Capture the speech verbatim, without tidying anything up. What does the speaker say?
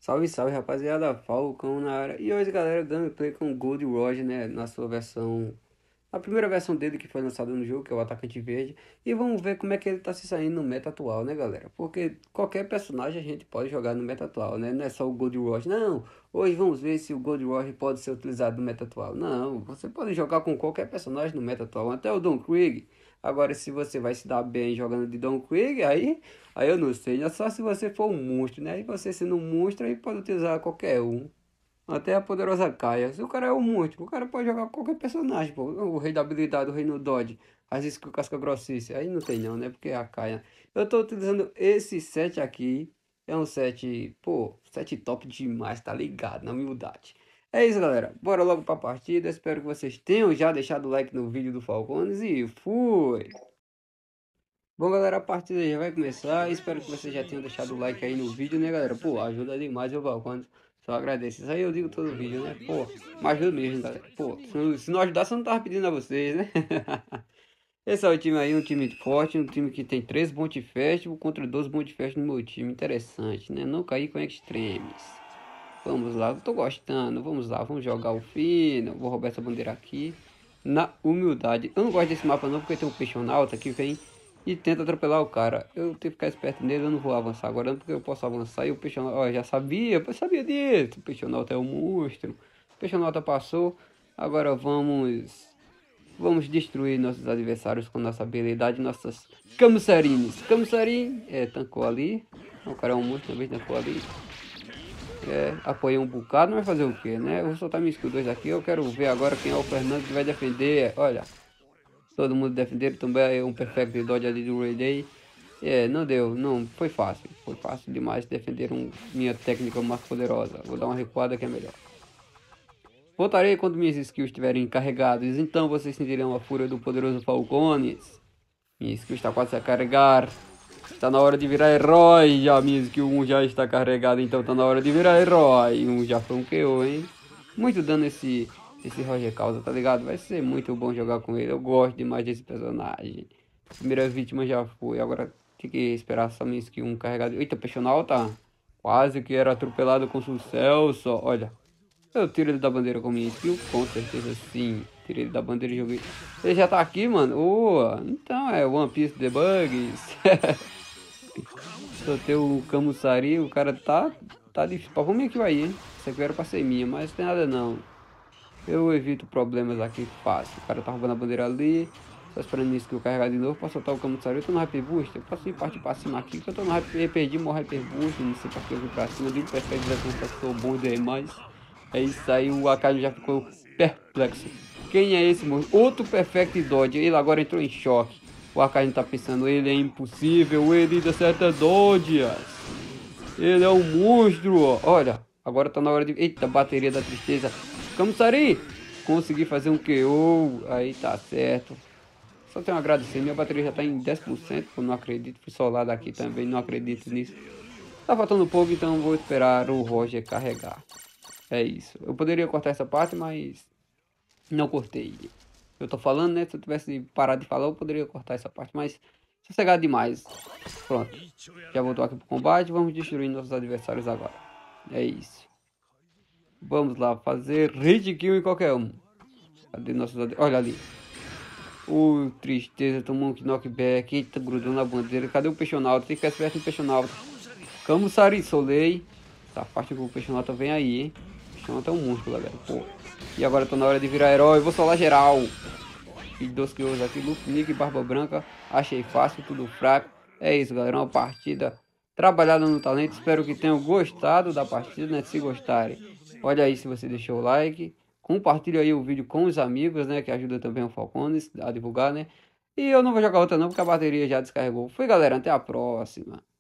Salve, salve, rapaziada, Falcão na área. E hoje, galera, gameplay com Gold Roger, né, na sua versão, a primeira versão dele que foi lançada no jogo, que é o Atacante Verde. E vamos ver como é que ele tá se saindo no meta atual, né, galera? Porque qualquer personagem a gente pode jogar no meta atual, né? Não é só o Gold Roger. Não, hoje vamos ver se o Gold Roger pode ser utilizado no meta atual. Não, você pode jogar com qualquer personagem no meta atual, até o Don Krieg. Agora, se você vai se dar bem jogando de Don Krieg, aí, aí eu não sei. É só se você for um monstro, né? E você sendo um monstro, aí pode utilizar qualquer um. Até a poderosa Kaia. Se o cara é um monstro, o cara pode jogar qualquer personagem, pô. O rei da habilidade, o rei no dodge. As skills casca grossice. Aí não tem não, né? Porque é a Kaia. Eu tô utilizando esse set aqui. É um set, pô, set top demais, tá ligado? Na humildade. É isso, galera. Bora logo pra partida. Espero que vocês tenham já deixado o like no vídeo do Falcones e fui! Bom, galera, a partida já vai começar. Espero que vocês já tenham deixado o like aí no vídeo, né, galera? Pô, ajuda demais o Falcones. Só agradeço. Isso aí eu digo todo vídeo, né? Pô, mas ajuda mesmo, galera. Pô, se não, se não ajudasse, eu não tava pedindo a vocês, né? Esse é o time aí, um time forte, um time que tem três Bounty Festival contra dois Bounty Festival no meu time. Interessante, né? Não cair com extremes. Vamos lá, eu tô gostando. Vamos lá, vamos jogar o fino. Vou roubar essa bandeira aqui. Na humildade. Eu não gosto desse mapa não, porque tem um peixonauta que vem e tenta atropelar o cara. Eu tenho que ficar esperto nele, eu não vou avançar agora não, porque eu posso avançar e o peixonauta... Ó, já sabia, eu sabia disso. O peixonauta é um monstro. O peixonauta passou. Agora vamos... Vamos destruir nossos adversários com nossa habilidade, nossas Camussarines. Camussarin, é, tancou ali. O cara é um monstro também, tancou ali. É, apoiei um bocado, mas fazer o que, né? Eu vou soltar meus dois aqui. Eu quero ver agora quem é o Fernando que vai defender. Olha, todo mundo defender também. É um perfect dodge ali do Ray Day. É, não deu, não, foi fácil. Foi fácil demais defender um, minha técnica mais poderosa. Vou dar uma recuada que é melhor. Voltarei quando minhas skills estiverem carregadas. Então vocês sentirão a fúria do poderoso Falcones. Minha skill está quase a carregar. Está na hora de virar herói. Já minha skill um já está carregada. Então está na hora de virar herói. Um já foi um K O, hein? Muito dano esse, esse Roger causa, tá ligado? Vai ser muito bom jogar com ele. Eu gosto demais desse personagem. Primeira vítima já foi. Agora tem que esperar só minha skill um carregada. Eita, peixonal tá. Quase que era atropelado com sucesso. Olha. Eu tiro ele da bandeira com minha skill? Com certeza sim. Tirei ele da bandeira e joguei. Ele já tá aqui, mano? Oh, então é One Piece Debugs. Soltei o Camussari, o cara tá, tá difícil. Vamos aqui vai, hein? Isso aqui era pra ser minha, mas não tem nada não. Eu evito problemas aqui fácil. O cara tá roubando a bandeira ali. Só esperando minha skill carregar de novo pra soltar o Camussari. Eu tô no Hyper Boost. Eu posso ir partir pra cima aqui, que eu tô no Hyper. Eu perdi meu Hyper Boost. Não sei pra que eu vim pra cima. Eu digo perfeito, já sou bom demais. É isso aí, o Akainu já ficou perplexo. Quem é esse monstro? Outro Perfect Dodge. Ele agora entrou em choque. O Akainu tá pensando, ele é impossível, ele dá certa Dodge. Ele é um monstro. Olha, agora tá na hora de... Eita, bateria da tristeza. Camussari, consegui fazer um Q O. Aí tá certo. Só tenho a agradecer, minha bateria já tá em dez por cento. Eu não acredito, fui solado aqui também, não acredito nisso. Tá faltando pouco, então vou esperar o Roger carregar. É isso. Eu poderia cortar essa parte, mas não cortei. Eu tô falando, né? Se eu tivesse parado de falar, eu poderia cortar essa parte, mas sossegado demais. Pronto. Já voltou aqui pro combate. Vamos destruir nossos adversários agora. É isso. Vamos lá, fazer hit kill em qualquer um. Cadê nossos adversários? Olha ali. O tristeza, tomou um knockback. Eita, grudou na bandeira. Cadê o peixonauta? Tem que ficar esperto no peixonauta. Camussari, solei. Essa parte que o peixonauta vem aí, hein? Chama até um monstro, galera. Pô. E agora tô na hora de virar herói. Vou solar geral. Fiz dois kills aqui. Luffy, Nick, Barba Branca. Achei fácil, tudo fraco. É isso, galera. Uma partida trabalhada no talento. Espero que tenham gostado da partida, né? Se gostarem, olha aí se você deixou o like. Compartilha aí o vídeo com os amigos, né? Que ajuda também o Falcones a divulgar, né? E eu não vou jogar outra não, porque a bateria já descarregou. Fui, galera. Até a próxima.